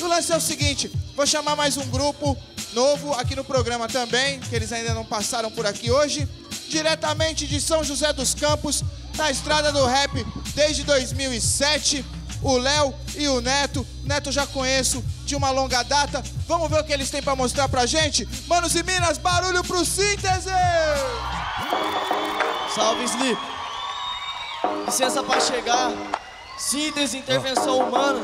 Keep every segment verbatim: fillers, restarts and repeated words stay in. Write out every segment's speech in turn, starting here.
O lance é o seguinte, vou chamar mais um grupo novo aqui no programa também, que eles ainda não passaram por aqui hoje. Diretamente de São José dos Campos, na estrada do rap desde dois mil e sete, o Léo e o Neto. Neto eu já conheço de uma longa data. Vamos ver o que eles têm pra mostrar pra gente? Manos e minas, barulho pro Síntese! Salve, Sleep. Licença pra chegar. Síntese, intervenção humana.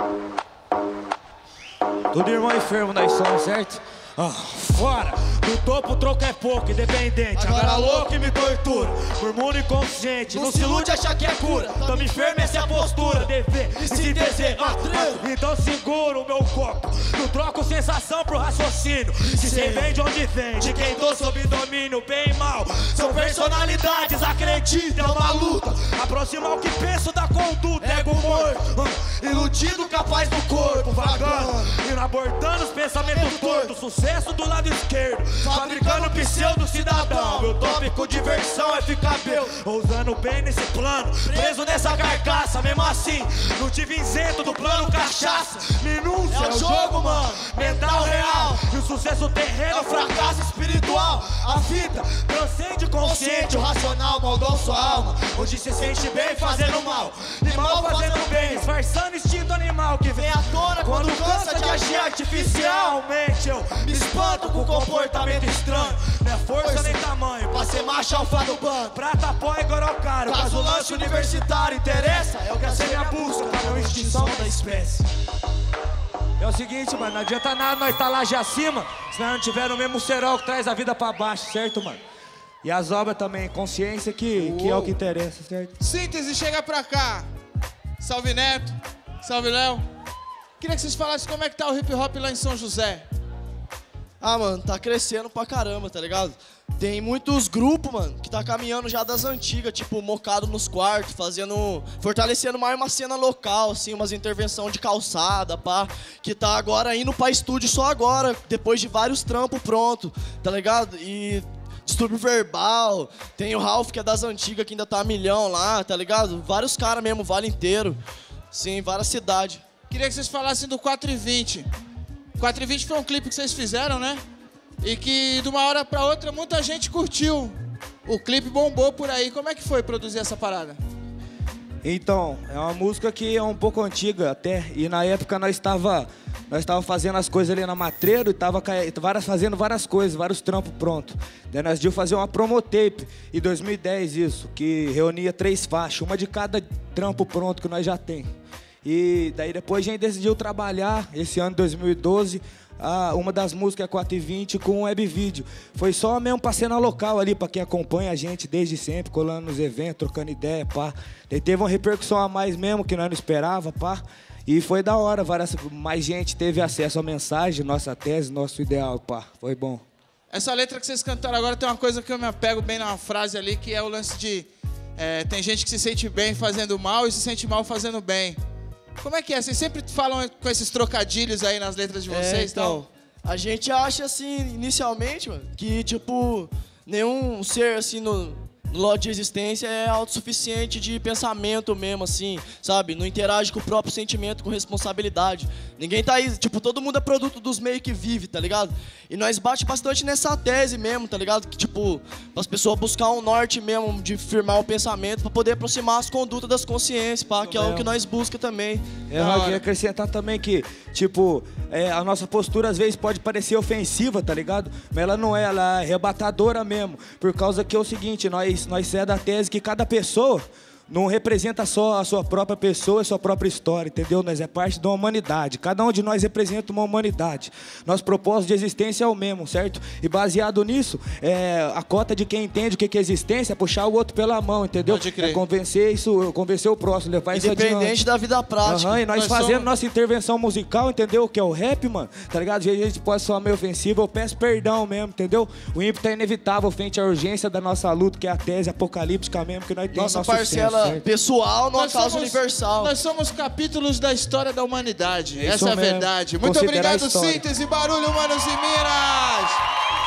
Tudo irmão enfermo nós somos, certo? Ah, fora! Do topo o troco é pouco, independente. Agora Agora louco louco e me tortura. Por mundo inconsciente, Não não se se ilude ilude achar que é cura. Tamo enfermo, essa é a postura. Dever e se desejar. Ah, então segura o meu copo. Não troco sensação pro raciocínio. Se cê vem de onde vem, de quem tô sob domínio, bem e mal. São personalidades, acredita, é uma luta. Aproximar o que penso da conduta. Ego morto, ah, iludido, capaz do corpo. Vagando, indo abordando os pensamentos tortos. Sucesso do lado esquerdo. Fabricando pseudo cidadão. Meu tópico diversão é ficar meu. Ousando bem nesse plano, preso nessa carcaça. Mesmo assim, não tive isento do plano cachaça. Minúcia É o jogo, mano. mental real. E o sucesso terreno É o fracasso espiritual. a fita transcende consciente. O racional moldou sua alma. Hoje se sente bem fazendo mal e mal fazendo bem, disfarçando instinto animal que vem à tona quando cansa de agir artificialmente. Eu me espanto com comportamento estranho. Não é força nem tamanho pra ser macho alfa do bando. Prata, pó e gorocaro, caso lance universitário interessa. É o que a semente busca pra não extinção da espécie. É o seguinte, mano, não adianta nada nós tá lá de acima se nós não tiver no mesmo cerol que traz a vida pra baixo, certo, mano? E as obras também, consciência que, que é o que interessa, certo? Síntese, chega pra cá. Salve Neto, salve Léo. Queria que vocês falassem como é que tá o hip hop lá em São José. Ah, mano, tá crescendo pra caramba, tá ligado? Tem muitos grupos, mano, que tá caminhando já das antigas, tipo, mocado nos quartos, fazendo... fortalecendo mais uma cena local, assim, umas intervenção de calçada, pá. Que tá agora indo pra estúdio só agora, depois de vários trampos pronto, tá ligado? E... distúrbio verbal, tem o Ralph, que é das antigas, que ainda tá a milhão lá, tá ligado? Vários caras mesmo, vale inteiro. Sim, várias cidades. Queria que vocês falassem do quatro e vinte. quatro e vinte foi um clipe que vocês fizeram, né? E que de uma hora pra outra muita gente curtiu. O clipe bombou por aí. Como é que foi produzir essa parada? Então, é uma música que é um pouco antiga até. E na época nós estava nós estava fazendo as coisas ali na Matreiro e tava fazendo várias coisas, vários trampos prontos. Daí nós decidimos fazer uma promotape em dois mil e dez, isso, que reunia três faixas, uma de cada trampo pronto que nós já tem. E daí depois a gente decidiu trabalhar, esse ano de dois mil e doze, ah, uma das músicas quatro e vinte com um web vídeo. Foi só mesmo pra cena local ali, pra quem acompanha a gente desde sempre, colando nos eventos, trocando ideia, pá. Daí teve uma repercussão a mais mesmo, que nós não esperava, pá. E foi da hora, várias, mais gente teve acesso à mensagem, nossa tese, nosso ideal, pá. Foi bom. Essa letra que vocês cantaram agora tem uma coisa que eu me apego bem numa frase ali, que é o lance de... É, tem gente que se sente bem fazendo mal e se sente mal fazendo bem. Como é que é? Vocês sempre falam com esses trocadilhos aí nas letras de vocês, é, então? A gente acha, assim, inicialmente, mano, que, tipo, nenhum ser, assim, no... no lote de existência é autossuficiente de pensamento mesmo, assim, sabe? Não interage com o próprio sentimento, com responsabilidade. Ninguém tá aí, tipo, todo mundo é produto dos meios que vive, tá ligado? E nós bate bastante nessa tese mesmo, tá ligado? Que, tipo, as pessoas buscar um norte mesmo de firmar o pensamento pra poder aproximar as condutas das consciências, pá, que é o que nós busca também. É, eu queria acrescentar também que, tipo, é, a nossa postura às vezes pode parecer ofensiva, tá ligado? Mas ela não é, ela é arrebatadora mesmo. Por causa que é o seguinte, nós, nós é da tese que cada pessoa não representa só a sua própria pessoa, a sua própria história, entendeu? Nós é parte da humanidade. Cada um de nós representa uma humanidade. Nosso propósito de existência é o mesmo, certo? E baseado nisso, é, a cota de quem entende o que é existência é puxar o outro pela mão, entendeu? Pode crer. É convencer isso, convencer o próximo, levar isso adiante. Independente da vida prática. Uhum, e nós, Nós fazendo somos... nossa intervenção musical, entendeu? Que é o rap, mano, tá ligado? Às vezes a gente pode soar meio ofensivo, eu peço perdão mesmo, entendeu? O ímpeto é inevitável frente à urgência da nossa luta, que é a tese apocalíptica mesmo, que nós temos Nossa nosso parcela senso, pessoal numa Nós causa somos- universal. Nós somos capítulos da história da humanidade. É isso Essa é a mesmo. verdade. Muito Considerar a obrigado, história. Síntese, barulho, manos e minas!